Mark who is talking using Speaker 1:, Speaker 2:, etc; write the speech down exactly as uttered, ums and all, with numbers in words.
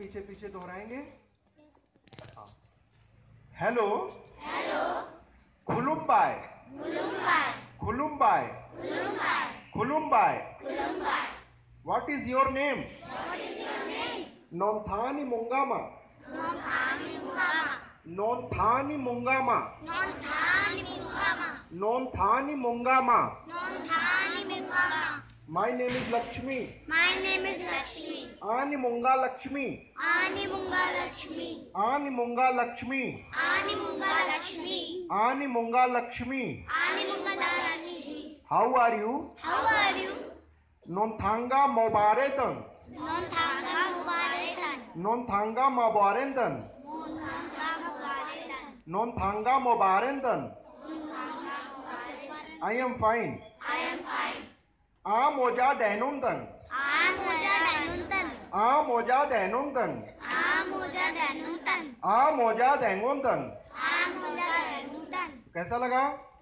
Speaker 1: पीछे पीछे दोहराएंगे। हाँ, हेलो,
Speaker 2: हेलो,
Speaker 1: खुलुमबाय,
Speaker 2: खुलुमबाय,
Speaker 1: खुलुमबाय,
Speaker 2: खुलुमबाय,
Speaker 1: खुलुमबाय।
Speaker 2: खुलुमबाय।
Speaker 1: What is your name?
Speaker 2: What is your name?
Speaker 1: Nonthani Mungama.
Speaker 2: Nonthani Mungama.
Speaker 1: Nonthani Mungama.
Speaker 2: Nonthani Mungama.
Speaker 1: Nonthani Mungama.
Speaker 2: Nonthani Mungama.
Speaker 1: My name is Lakshmi.
Speaker 2: My name is Lakshmi.
Speaker 1: Ani Munga Lakshmi.
Speaker 2: Ani Munga Lakshmi.
Speaker 1: Ani Munga Lakshmi.
Speaker 2: Ani Munga Lakshmi.
Speaker 1: Ani Munga Lakshmi.
Speaker 2: Ani Munga Lakshmi.
Speaker 1: How are you?
Speaker 2: How are you?
Speaker 1: Nonthanga Mobaretan.
Speaker 2: Nonthanga Mubaretan.
Speaker 1: Nonthanga Mobarendan.
Speaker 2: Nonthanga Mubaretan.
Speaker 1: Nonthanga Mobarendan.
Speaker 2: Nonthanga Mubaretan.
Speaker 1: I am fine.
Speaker 2: I am fine.
Speaker 1: A moja Danundan.
Speaker 2: Amoja Danuntan.
Speaker 1: A moja Danundan.
Speaker 2: Amoja Danuntan.
Speaker 1: A moja Dangundan.
Speaker 2: Amoja Danuntan.
Speaker 1: कैसा लगा?